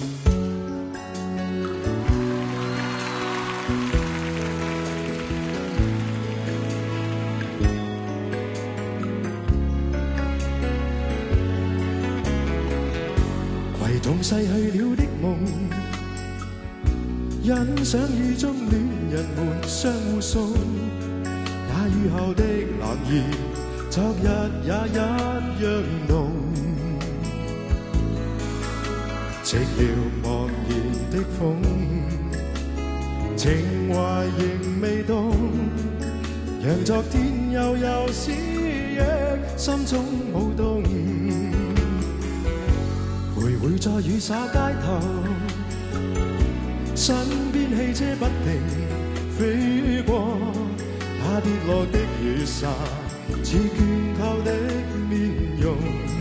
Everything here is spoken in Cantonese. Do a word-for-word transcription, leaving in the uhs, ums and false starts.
携同逝去了的夢，欣賞雨中戀人們相互送。那雨後的藍葉，昨日也一樣濃。寂寥茫然的風，情懷仍未凍。讓昨天悠悠思憶，心中舞動。徘徊在雨灑街頭，身邊汽車不停飛過，那跌落的雨灑似倦透的面容。